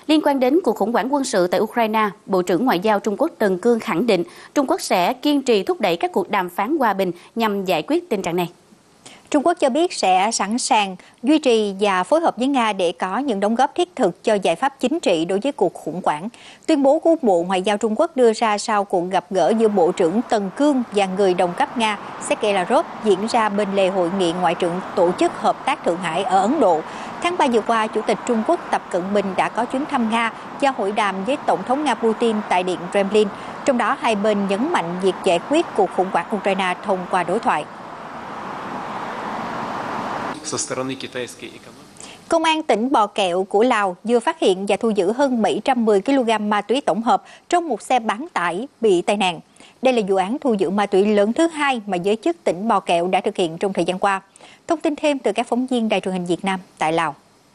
Liên quan đến cuộc khủng hoảng quân sự tại Ukraine, Bộ trưởng Ngoại giao Trung Quốc Tần Cương khẳng định Trung Quốc sẽ kiên trì thúc đẩy các cuộc đàm phán hòa bình nhằm giải quyết tình trạng này. Trung Quốc cho biết sẽ sẵn sàng duy trì và phối hợp với Nga để có những đóng góp thiết thực cho giải pháp chính trị đối với cuộc khủng hoảng. Tuyên bố của Bộ Ngoại giao Trung Quốc đưa ra sau cuộc gặp gỡ giữa Bộ trưởng Tần Cương và người đồng cấp Nga Sergei Lavrov diễn ra bên lề hội nghị ngoại trưởng Tổ chức Hợp tác Thượng Hải ở Ấn Độ. Tháng 3 vừa qua, Chủ tịch Trung Quốc Tập Cận Bình đã có chuyến thăm Nga và hội đàm với Tổng thống Nga Putin tại Điện Kremlin. Trong đó, hai bên nhấn mạnh việc giải quyết cuộc khủng hoảng Ukraine thông qua đối thoại. Công an tỉnh Bò Kẹo của Lào vừa phát hiện và thu giữ hơn 710 kg ma túy tổng hợp trong một xe bán tải bị tai nạn. Đây là vụ án thu giữ ma túy lớn thứ hai mà giới chức tỉnh Bò Kẹo đã thực hiện trong thời gian qua. Thông tin thêm từ các phóng viên Đài truyền hình Việt Nam tại Lào.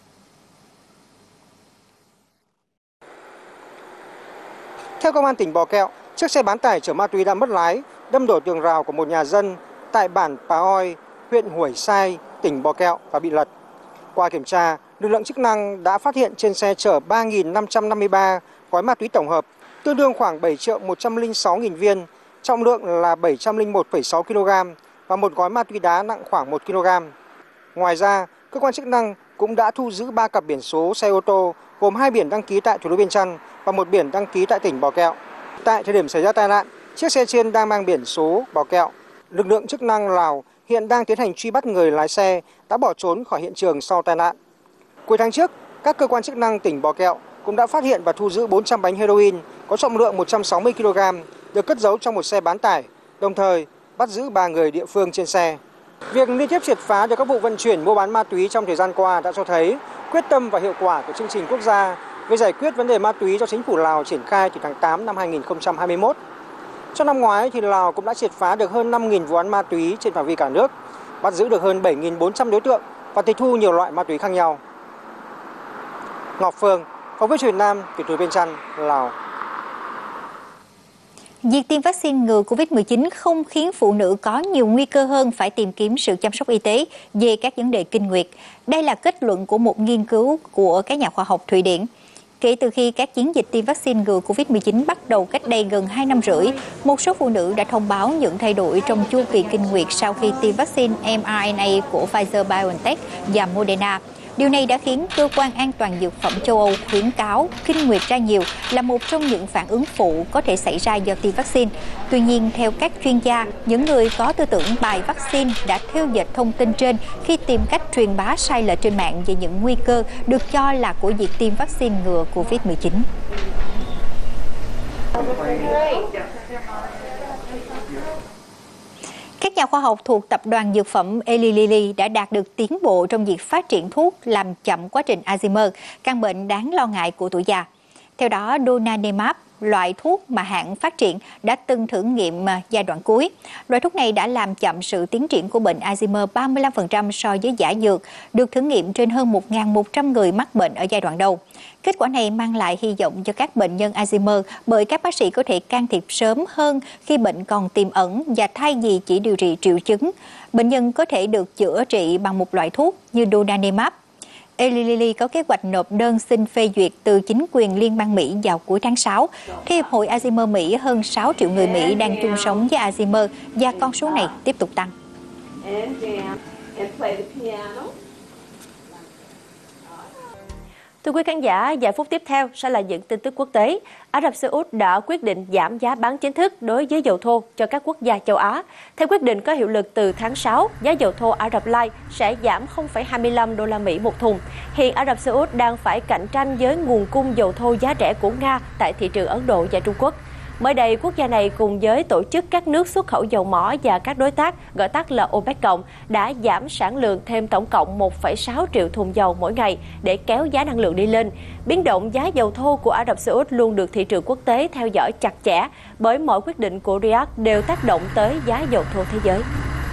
Theo Công an tỉnh Bò Kẹo, chiếc xe bán tải chở ma túy đã mất lái, đâm đổ tường rào của một nhà dân tại bản Pà Oi, huyện Huổi Sai, tỉnh Bò Kẹo và bị lật. Qua kiểm tra, lực lượng chức năng đã phát hiện trên xe chở 3.553 gói ma túy tổng hợp, tương đương khoảng 7.106.000 viên, trọng lượng là 701,6 kg và một gói ma túy đá nặng khoảng 1 kg. Ngoài ra, cơ quan chức năng cũng đã thu giữ 3 cặp biển số xe ô tô, gồm 2 biển đăng ký tại thủ đô Viêng Chăn và 1 biển đăng ký tại tỉnh Bò Kẹo. Tại thời điểm xảy ra tai nạn, chiếc xe trên đang mang biển số Bò Kẹo. Lực lượng chức năng Lào hiện đang tiến hành truy bắt người lái xe đã bỏ trốn khỏi hiện trường sau tai nạn. Cuối tháng trước, các cơ quan chức năng tỉnh Bò Kẹo cũng đã phát hiện và thu giữ 400 bánh heroin có trọng lượng 160 kg được cất giấu trong một xe bán tải, đồng thời bắt giữ 3 người địa phương trên xe. Việc liên tiếp triệt phá được các vụ vận chuyển mua bán ma túy trong thời gian qua đã cho thấy quyết tâm và hiệu quả của chương trình quốc gia về giải quyết vấn đề ma túy do chính phủ Lào triển khai từ tháng 8 năm 2021. Trong năm ngoái, thì Lào cũng đã triệt phá được hơn 5.000 vụ án ma túy trên phạm vi cả nước, bắt giữ được hơn 7.400 đối tượng và tịch thu nhiều loại ma túy khác nhau. Ngọc Phương, phóng viên Truyền Nam, từ thủ đô Viêng Chăn, Lào. Việc tiêm vaccine ngừa COVID-19 không khiến phụ nữ có nhiều nguy cơ hơn phải tìm kiếm sự chăm sóc y tế về các vấn đề kinh nguyệt. Đây là kết luận của một nghiên cứu của các nhà khoa học Thụy Điển. Kể từ khi các chiến dịch tiêm vaccine ngừa COVID-19 bắt đầu cách đây gần 2 năm rưỡi, một số phụ nữ đã thông báo những thay đổi trong chu kỳ kinh nguyệt sau khi tiêm vaccine mRNA của Pfizer-BioNTech và Moderna. Điều này đã khiến Cơ quan An toàn Dược phẩm châu Âu khuyến cáo kinh nguyệt ra nhiều là một trong những phản ứng phụ có thể xảy ra do tiêm vaccine. Tuy nhiên, theo các chuyên gia, những người có tư tưởng bài vaccine đã theo dệt thông tin trên khi tìm cách truyền bá sai lệch trên mạng về những nguy cơ được cho là của việc tiêm vaccine ngừa COVID-19. Các nhà khoa học thuộc tập đoàn dược phẩm Eli Lilly đã đạt được tiến bộ trong việc phát triển thuốc làm chậm quá trình Alzheimer, căn bệnh đáng lo ngại của tuổi già. Theo đó, donanemab, loại thuốc mà hãng phát triển, đã từng thử nghiệm giai đoạn cuối. Loại thuốc này đã làm chậm sự tiến triển của bệnh Alzheimer 35% so với giả dược, được thử nghiệm trên hơn 1.100 người mắc bệnh ở giai đoạn đầu. Kết quả này mang lại hy vọng cho các bệnh nhân Alzheimer bởi các bác sĩ có thể can thiệp sớm hơn khi bệnh còn tiềm ẩn và thay vì chỉ điều trị triệu chứng. Bệnh nhân có thể được chữa trị bằng một loại thuốc như donanemab. Eli Lilly có kế hoạch nộp đơn xin phê duyệt từ chính quyền liên bang Mỹ vào cuối tháng 6. Theo Hiệp hội Alzheimer Mỹ, hơn 6 triệu người Mỹ đang chung sống với Alzheimer và con số này tiếp tục tăng. Thưa quý khán giả, vài phút tiếp theo sẽ là những tin tức quốc tế. Ả Rập Xê Út đã quyết định giảm giá bán chính thức đối với dầu thô cho các quốc gia châu Á. Theo quyết định có hiệu lực từ tháng 6, giá dầu thô Ả Rập Lai sẽ giảm 0,25 đô la Mỹ một thùng. Hiện Ả Rập Xê Út đang phải cạnh tranh với nguồn cung dầu thô giá rẻ của Nga tại thị trường Ấn Độ và Trung Quốc. Mới đây, quốc gia này cùng với tổ chức các nước xuất khẩu dầu mỏ và các đối tác, gọi tắt là OPEC+, đã giảm sản lượng thêm tổng cộng 1,6 triệu thùng dầu mỗi ngày để kéo giá năng lượng đi lên. Biến động giá dầu thô của Ả Rập Xê Út luôn được thị trường quốc tế theo dõi chặt chẽ, bởi mỗi quyết định của Riyadh đều tác động tới giá dầu thô thế giới.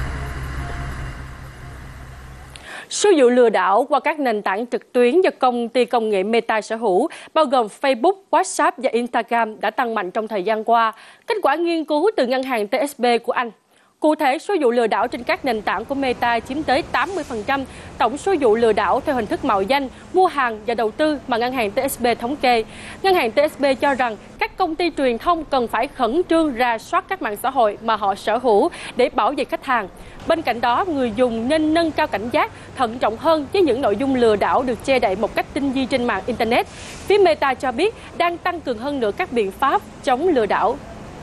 Số vụ lừa đảo qua các nền tảng trực tuyến do công ty công nghệ Meta sở hữu, bao gồm Facebook, WhatsApp và Instagram, đã tăng mạnh trong thời gian qua. Kết quả nghiên cứu từ ngân hàng TSB của Anh. Cụ thể, số vụ lừa đảo trên các nền tảng của Meta chiếm tới 80% tổng số vụ lừa đảo theo hình thức mạo danh, mua hàng và đầu tư mà ngân hàng TSB thống kê. Ngân hàng TSB cho rằng các công ty truyền thông cần phải khẩn trương rà soát các mạng xã hội mà họ sở hữu để bảo vệ khách hàng. Bên cạnh đó, người dùng nên nâng cao cảnh giác, thận trọng hơn với những nội dung lừa đảo được che đậy một cách tinh vi trên mạng Internet. Phía Meta cho biết đang tăng cường hơn nữa các biện pháp chống lừa đảo.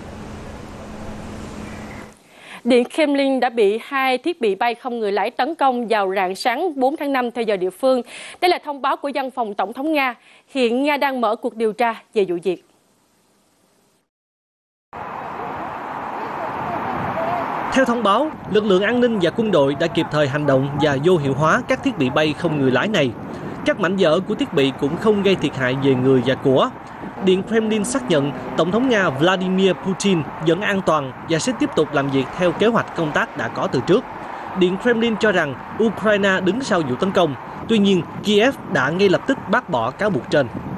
Điện Kremlin đã bị 2 thiết bị bay không người lái tấn công vào rạng sáng 4 tháng 5 theo giờ địa phương. Đây là thông báo của Văn phòng Tổng thống Nga. Hiện Nga đang mở cuộc điều tra về vụ việc. Theo thông báo, lực lượng an ninh và quân đội đã kịp thời hành động và vô hiệu hóa các thiết bị bay không người lái này. Các mảnh vỡ của thiết bị cũng không gây thiệt hại về người và của. Điện Kremlin xác nhận Tổng thống Nga Vladimir Putin vẫn an toàn và sẽ tiếp tục làm việc theo kế hoạch công tác đã có từ trước. Điện Kremlin cho rằng Ukraine đứng sau vụ tấn công. Tuy nhiên, Kiev đã ngay lập tức bác bỏ cáo buộc trên.